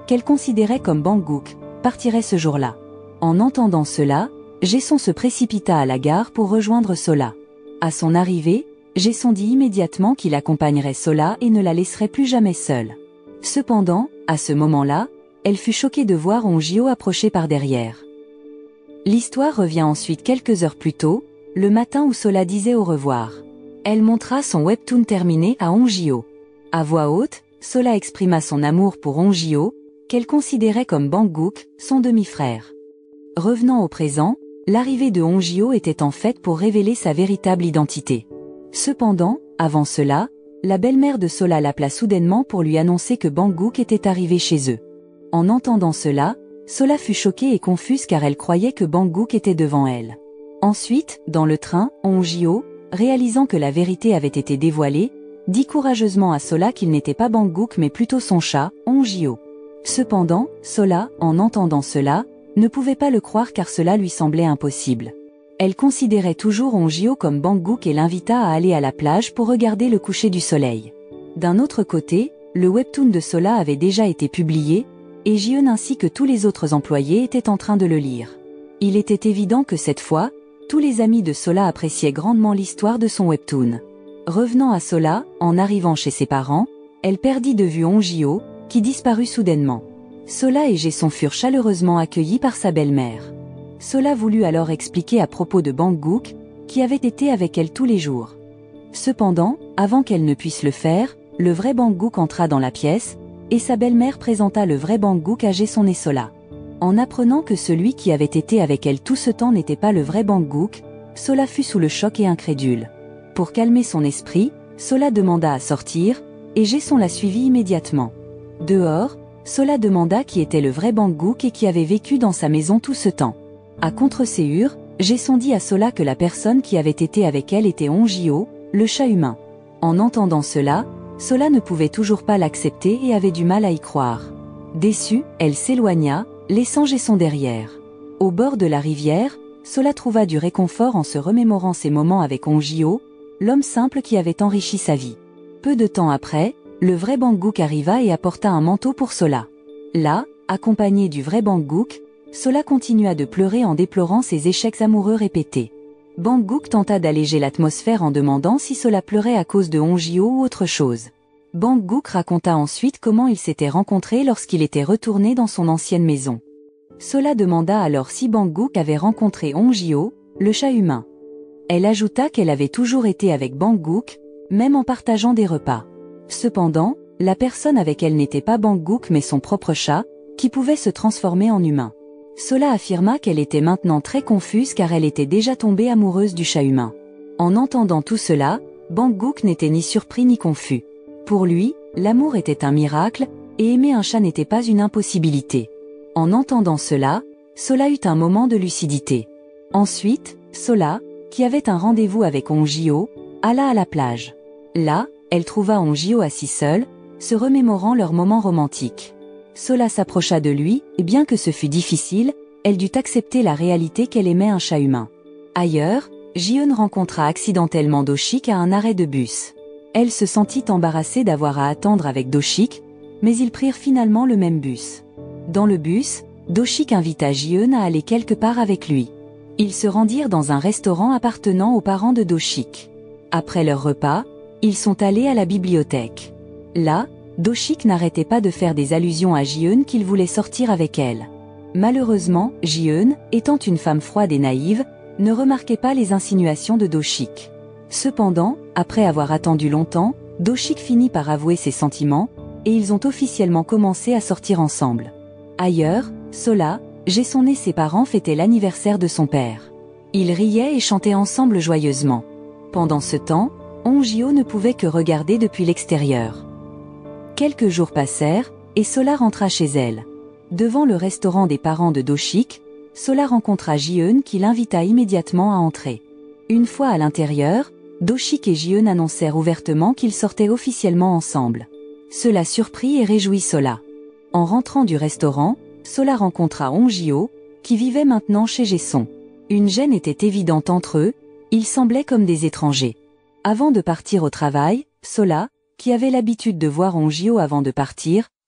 Speaker 1: qu'elle considérait comme Banggook, partirait ce jour-là. En entendant cela, Jason se précipita à la gare pour rejoindre Sola. À son arrivée, Jason dit immédiatement qu'il accompagnerait Sola et ne la laisserait plus jamais seule. Cependant, à ce moment-là, elle fut choquée de voir Hongio approcher par derrière. L'histoire revient ensuite quelques heures plus tôt, le matin où Sola disait au revoir. Elle montra son webtoon terminé à Hongio. À voix haute, Sola exprima son amour pour Hongio, qu'elle considérait comme Banggook, son demi-frère. Revenant au présent, l'arrivée de Hongio était en fait pour révéler sa véritable identité. Cependant, avant cela, la belle-mère de Sola l'appela soudainement pour lui annoncer que Banggook était arrivé chez eux. En entendant cela, Sola fut choquée et confuse car elle croyait que Banggook était devant elle. Ensuite, dans le train, Hongio, réalisant que la vérité avait été dévoilée, dit courageusement à Sola qu'il n'était pas Banggook mais plutôt son chat, Hongio. Cependant, Sola, en entendant cela, ne pouvait pas le croire car cela lui semblait impossible. Elle considérait toujours Hongio comme Banggook et l'invita à aller à la plage pour regarder le coucher du soleil. D'un autre côté, le webtoon de Sola avait déjà été publié, et Ji-eun ainsi que tous les autres employés étaient en train de le lire. Il était évident que cette fois, tous les amis de Sola appréciaient grandement l'histoire de son webtoon. Revenant à Sola, en arrivant chez ses parents, elle perdit de vue Hongio, qui disparut soudainement. Sola et Jason furent chaleureusement accueillis par sa belle-mère. Sola voulut alors expliquer à propos de Banggook, qui avait été avec elle tous les jours. Cependant, avant qu'elle ne puisse le faire, le vrai Banggook entra dans la pièce, et sa belle-mère présenta le vrai Banggook à Jason et Sola. En apprenant que celui qui avait été avec elle tout ce temps n'était pas le vrai Banggook, Sola fut sous le choc et incrédule. Pour calmer son esprit, Sola demanda à sortir, et Jason la suivit immédiatement. Dehors, Sola demanda qui était le vrai Banggook et qui avait vécu dans sa maison tout ce temps. À contre-séhur, Jason dit à Sola que la personne qui avait été avec elle était Hongio, le chat humain. En entendant cela, Sola ne pouvait toujours pas l'accepter et avait du mal à y croire. Déçue, elle s'éloigna, laissant Jason derrière. Au bord de la rivière, Sola trouva du réconfort en se remémorant ses moments avec Hongio, l'homme simple qui avait enrichi sa vie. Peu de temps après, le vrai Banggook arriva et apporta un manteau pour Sola. Là, accompagné du vrai Banggook, Sola continua de pleurer en déplorant ses échecs amoureux répétés. Banggook tenta d'alléger l'atmosphère en demandant si Sola pleurait à cause de Hongio ou autre chose. Banggook raconta ensuite comment ils s'étaient rencontrés lorsqu'il était retourné dans son ancienne maison. Sola demanda alors si Banggook avait rencontré Hongio, le chat humain. Elle ajouta qu'elle avait toujours été avec Banggook, même en partageant des repas. Cependant, la personne avec elle n'était pas Banggook mais son propre chat, qui pouvait se transformer en humain. Sola affirma qu'elle était maintenant très confuse car elle était déjà tombée amoureuse du chat humain. En entendant tout cela, Banggook n'était ni surpris ni confus. Pour lui, l'amour était un miracle, et aimer un chat n'était pas une impossibilité. En entendant cela, Sola eut un moment de lucidité. Ensuite, Sola, qui avait un rendez-vous avec Hongio, alla à la plage. Là, elle trouva Hongio assis seul, se remémorant leurs moments romantiques. Sola s'approcha de lui, et bien que ce fût difficile, elle dut accepter la réalité qu'elle aimait un chat humain. Ailleurs, Ji-eun rencontra accidentellement Do-shik à un arrêt de bus. Elle se sentit embarrassée d'avoir à attendre avec Do-shik, mais ils prirent finalement le même bus. Dans le bus, Do-shik invita Ji-eun à aller quelque part avec lui. Ils se rendirent dans un restaurant appartenant aux parents de Do-shik. Après leur repas, ils sont allés à la bibliothèque. Là, Do-shik n'arrêtait pas de faire des allusions à Ji-eun qu'il voulait sortir avec elle. Malheureusement, Ji-eun, étant une femme froide et naïve, ne remarquait pas les insinuations de Do-shik. Cependant, après avoir attendu longtemps, Do-shik finit par avouer ses sentiments, et ils ont officiellement commencé à sortir ensemble. Ailleurs, Sola, Jason et ses parents fêtaient l'anniversaire de son père. Ils riaient et chantaient ensemble joyeusement. Pendant ce temps, Hongio ne pouvait que regarder depuis l'extérieur. Quelques jours passèrent, et Sola rentra chez elle. Devant le restaurant des parents de Do-shik, Sola rencontra Ji-eun qui l'invita immédiatement à entrer. Une fois à l'intérieur, Do-shik et Ji-eun annoncèrent ouvertement qu'ils sortaient officiellement ensemble. Cela surprit et réjouit Sola. En rentrant du restaurant, Sola rencontra Hongio, qui vivait maintenant chez Jason. Une gêne était évidente entre eux, ils semblaient comme des étrangers. Avant de partir au travail, Sola, qui avait l'habitude de voir Hongio avant de partir,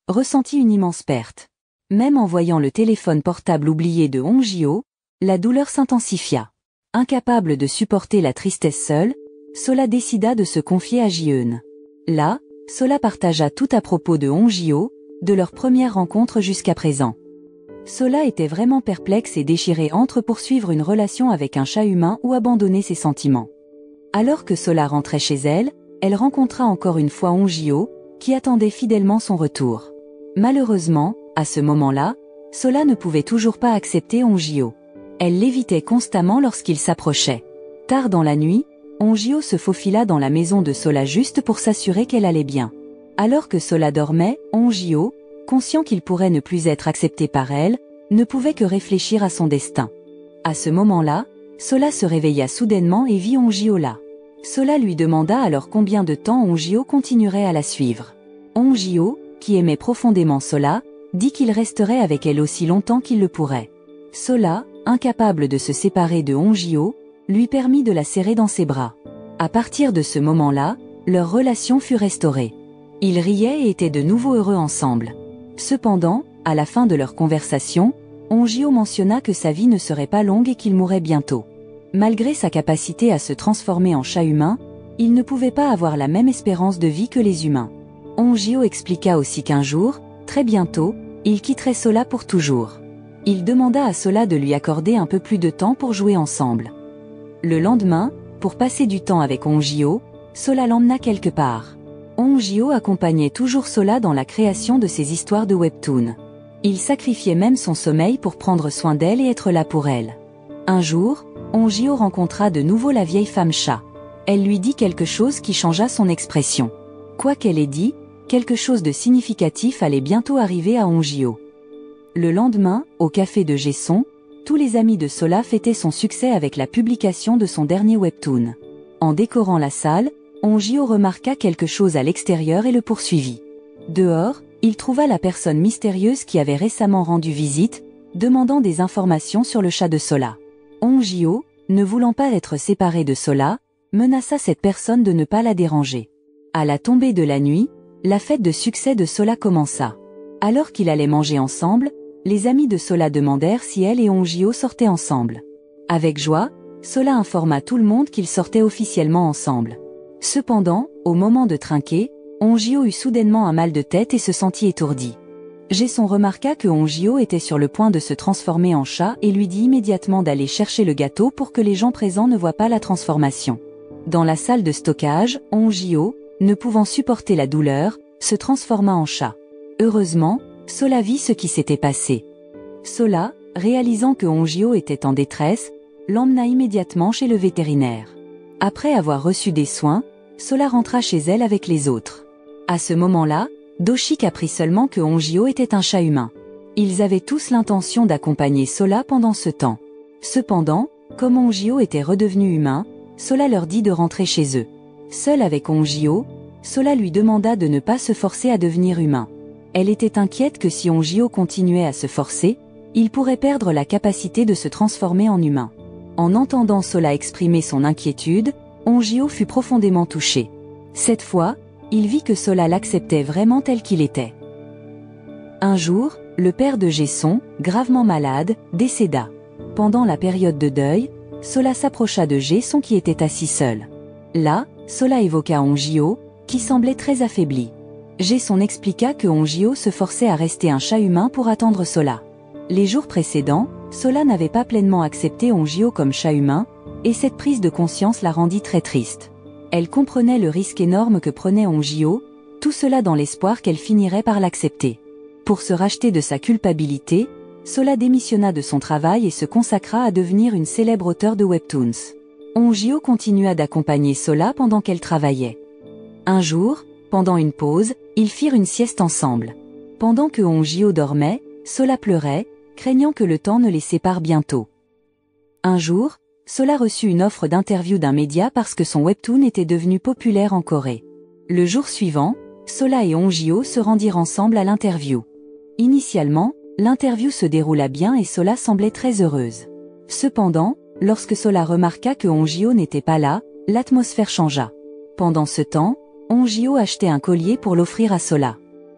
Speaker 1: ressentit une immense perte. Même en voyant le téléphone portable oublié de Hong-jio, la douleur s'intensifia. Incapable de supporter la tristesse seule, Sola décida de se confier à Ji-eun. Là, Sola partagea tout à propos de Hong-jio, de leur première rencontre jusqu'à présent. Sola était vraiment perplexe et déchirée entre poursuivre une relation avec un chat humain ou abandonner ses sentiments. Alors que Sola rentrait chez elle, elle rencontra encore une fois Hong-jio, qui attendait fidèlement son retour. Malheureusement, à ce moment-là, Sola ne pouvait toujours pas accepter Hong-jio. Elle l'évitait constamment lorsqu'il s'approchait. Tard dans la nuit, Hong-jio se faufila dans la maison de Sola juste pour s'assurer qu'elle allait bien. Alors que Sola dormait, Hong-jio, conscient qu'il pourrait ne plus être accepté par elle, ne pouvait que réfléchir à son destin. À ce moment-là, Sola se réveilla soudainement et vit Hong-jio là. Sola lui demanda alors combien de temps Hong-jio continuerait à la suivre. Hong-jio, qui aimait profondément Sola, dit qu'il resterait avec elle aussi longtemps qu'il le pourrait. Sola, incapable de se séparer de Hong-jio, lui permit de la serrer dans ses bras. À partir de ce moment-là, leur relation fut restaurée. Ils riaient et étaient de nouveau heureux ensemble. Cependant, à la fin de leur conversation, Hong-jio mentionna que sa vie ne serait pas longue et qu'il mourrait bientôt. Malgré sa capacité à se transformer en chat humain, il ne pouvait pas avoir la même espérance de vie que les humains. Hong-jio expliqua aussi qu'un jour, très bientôt, il quitterait Sola pour toujours. Il demanda à Sola de lui accorder un peu plus de temps pour jouer ensemble. Le lendemain, pour passer du temps avec Hong-jio, Sola l'emmena quelque part. Hong-jio accompagnait toujours Sola dans la création de ses histoires de webtoon. Il sacrifiait même son sommeil pour prendre soin d'elle et être là pour elle. Un jour, Hong-jio rencontra de nouveau la vieille femme chat. Elle lui dit quelque chose qui changea son expression. Quoi qu'elle ait dit, quelque chose de significatif allait bientôt arriver à Hong-jio. Le lendemain, au café de Jaeson, tous les amis de Sola fêtaient son succès avec la publication de son dernier webtoon. En décorant la salle, Hong-jio remarqua quelque chose à l'extérieur et le poursuivit. Dehors, il trouva la personne mystérieuse qui avait récemment rendu visite, demandant des informations sur le chat de Sola. Hong-jio, ne voulant pas être séparé de Sola, menaça cette personne de ne pas la déranger. À la tombée de la nuit, la fête de succès de Sola commença. Alors qu'il allait manger ensemble, les amis de Sola demandèrent si elle et Hong-jio sortaient ensemble. Avec joie, Sola informa tout le monde qu'ils sortaient officiellement ensemble. Cependant, au moment de trinquer, Hong-jio eut soudainement un mal de tête et se sentit étourdi. Jaeson remarqua que Hong-jio était sur le point de se transformer en chat et lui dit immédiatement d'aller chercher le gâteau pour que les gens présents ne voient pas la transformation. Dans la salle de stockage, Hong-jio, ne pouvant supporter la douleur, se transforma en chat. Heureusement, Sola vit ce qui s'était passé. Sola, réalisant que Hong-jio était en détresse, l'emmena immédiatement chez le vétérinaire. Après avoir reçu des soins, Sola rentra chez elle avec les autres. À ce moment-là, Do-shik apprit seulement que Hong-jio était un chat humain. Ils avaient tous l'intention d'accompagner Sola pendant ce temps. Cependant, comme Hong-jio était redevenu humain, Sola leur dit de rentrer chez eux. Seule avec Hong-jio, Sola lui demanda de ne pas se forcer à devenir humain. Elle était inquiète que si Hong-jio continuait à se forcer, il pourrait perdre la capacité de se transformer en humain. En entendant Sola exprimer son inquiétude, Hong-jio fut profondément touché. Cette fois, il vit que Sola l'acceptait vraiment tel qu'il était. Un jour, le père de Jaeson, gravement malade, décéda. Pendant la période de deuil, Sola s'approcha de Jaeson qui était assis seul. Là, Sola évoqua Hong-jio, qui semblait très affaibli. Jaeson expliqua que Hong-jio se forçait à rester un chat humain pour attendre Sola. Les jours précédents, Sola n'avait pas pleinement accepté Hong-jio comme chat humain, et cette prise de conscience la rendit très triste. Elle comprenait le risque énorme que prenait Hong-jio, tout cela dans l'espoir qu'elle finirait par l'accepter. Pour se racheter de sa culpabilité, Sola démissionna de son travail et se consacra à devenir une célèbre auteure de webtoons. Hong-jio continua d'accompagner Sola pendant qu'elle travaillait. Un jour, pendant une pause, ils firent une sieste ensemble. Pendant que Hong-jio dormait, Sola pleurait, craignant que le temps ne les sépare bientôt. Un jour, Sola reçut une offre d'interview d'un média parce que son webtoon était devenu populaire en Corée. Le jour suivant, Sola et Hong-jio se rendirent ensemble à l'interview. Initialement, l'interview se déroula bien et Sola semblait très heureuse. Cependant, lorsque Sola remarqua que Hong-jio n'était pas là, l'atmosphère changea. Pendant ce temps, Hong-jio achetait un collier pour l'offrir à Sola.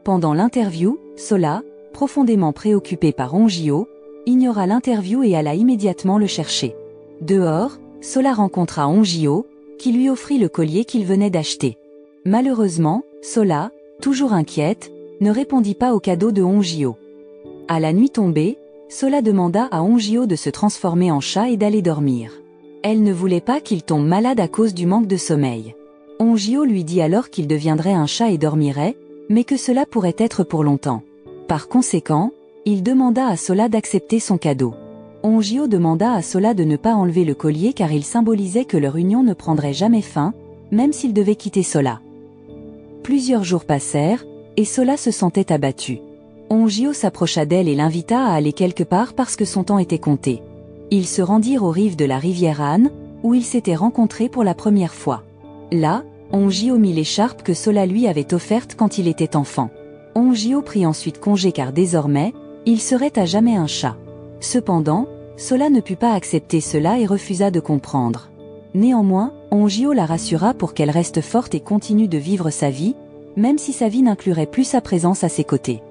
Speaker 1: Pendant l'interview, Sola, profondément préoccupée par Onjio, ignora l'interview et alla immédiatement le chercher. Dehors, Sola rencontra Onjio, qui lui offrit le collier qu'il venait d'acheter. Malheureusement, Sola, toujours inquiète, ne répondit pas au cadeau de Onjio. À la nuit tombée, Sola demanda à Onjio de se transformer en chat et d'aller dormir. Elle ne voulait pas qu'il tombe malade à cause du manque de sommeil. Onjio lui dit alors qu'il deviendrait un chat et dormirait, mais que cela pourrait être pour longtemps. Par conséquent, il demanda à Sola d'accepter son cadeau. Onjio demanda à Sola de ne pas enlever le collier car il symbolisait que leur union ne prendrait jamais fin, même s'il devait quitter Sola. Plusieurs jours passèrent, et Sola se sentait abattue. Onjio s'approcha d'elle et l'invita à aller quelque part parce que son temps était compté. Ils se rendirent aux rives de la rivière Han, où ils s'étaient rencontrés pour la première fois. Là, Onjio mit l'écharpe que Sola lui avait offerte quand il était enfant. Onjio prit ensuite congé car désormais, il serait à jamais un chat. Cependant, Sola ne put pas accepter cela et refusa de comprendre. Néanmoins, Onjio la rassura pour qu'elle reste forte et continue de vivre sa vie, même si sa vie n'inclurait plus sa présence à ses côtés.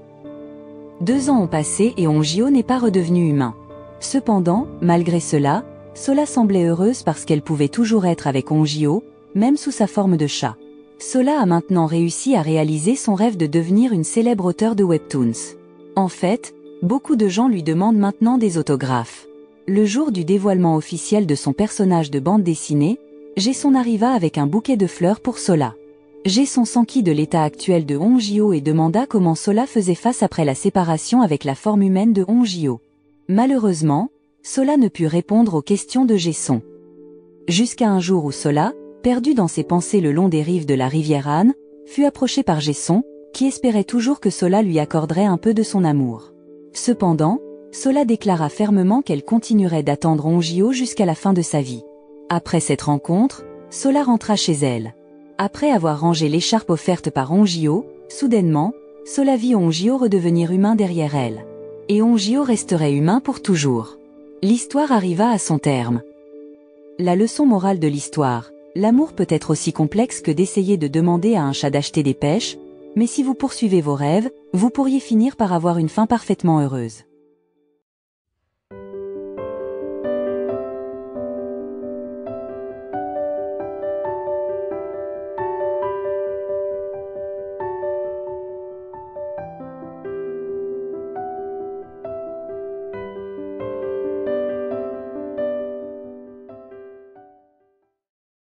Speaker 1: Deux ans ont passé et Onjio n'est pas redevenu humain. Cependant, malgré cela, Sola semblait heureuse parce qu'elle pouvait toujours être avec Onjio, même sous sa forme de chat. Sola a maintenant réussi à réaliser son rêve de devenir une célèbre auteure de webtoons. En fait, beaucoup de gens lui demandent maintenant des autographes. Le jour du dévoilement officiel de son personnage de bande dessinée, Jason arriva avec un bouquet de fleurs pour Sola. Jason s'enquit de l'état actuel de Onjio et demanda comment Sola faisait face après la séparation avec la forme humaine de Onjio. Malheureusement, Sola ne put répondre aux questions de Jason. Jusqu'à un jour où Sola, perdu dans ses pensées le long des rives de la rivière Han, fut approché par Jason, qui espérait toujours que Sola lui accorderait un peu de son amour. Cependant, Sola déclara fermement qu'elle continuerait d'attendre Onjio jusqu'à la fin de sa vie. Après cette rencontre, Sola rentra chez elle. Après avoir rangé l'écharpe offerte par Onjio, soudainement, Sola vit Onjio redevenir humain derrière elle. Et Onjio resterait humain pour toujours. L'histoire arriva à son terme. La leçon morale de l'histoire: l'amour peut être aussi complexe que d'essayer de demander à un chat d'acheter des pêches, mais si vous poursuivez vos rêves, vous pourriez finir par avoir une fin parfaitement heureuse.